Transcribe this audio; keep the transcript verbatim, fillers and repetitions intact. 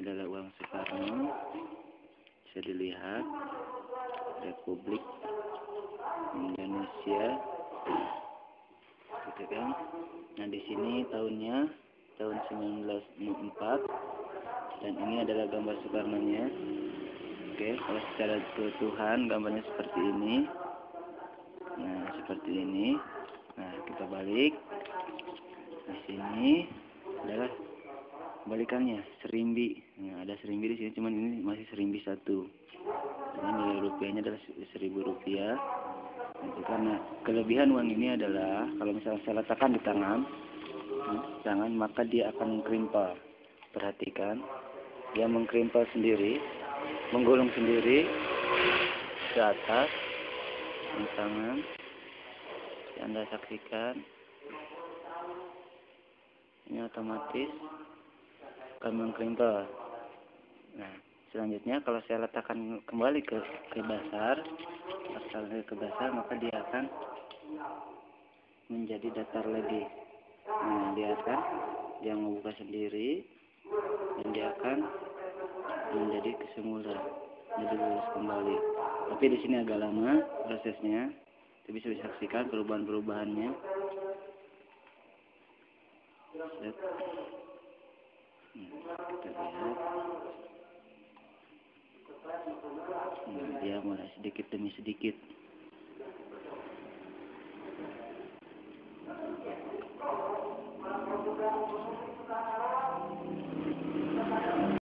adalah uang Soekarno. Bisa dilihat Republik Indonesia, gitu kan. Nah, di sini tahunnya tahun seribu sembilan ratus enam puluh empat, dan ini adalah gambar Soekarno-nya. Oke, kalau secara keutuhan gambarnya seperti ini. Nah, seperti ini. Nah, kita balik. Di sini adalah balikannya, serimbi. Nah, ada serimbi di sini, cuman ini masih serimbi satu. Ini nilai rupiahnya adalah seribu rupiah. Itu karena kelebihan uang ini adalah kalau misalnya saya letakkan di tangan, di tangan maka dia akan mengkrimpel. Perhatikan, dia mengkrimpel sendiri, menggulung sendiri ke atas di tangan. Anda saksikan, ini otomatis akan mengkrimpel. Nah, selanjutnya kalau saya letakkan kembali ke ke dasar, asalnya ke dasar, maka dia akan menjadi datar lagi. Nah, lihat kan, dia membuka sendiri dan dia akan menjadi kesemula, jadi lurus kembali. Tapi di sini agak lama prosesnya, tapi bisa disaksikan perubahan-perubahannya. Set. Nah, kita lihat. Nah, dia mulai sedikit demi sedikit.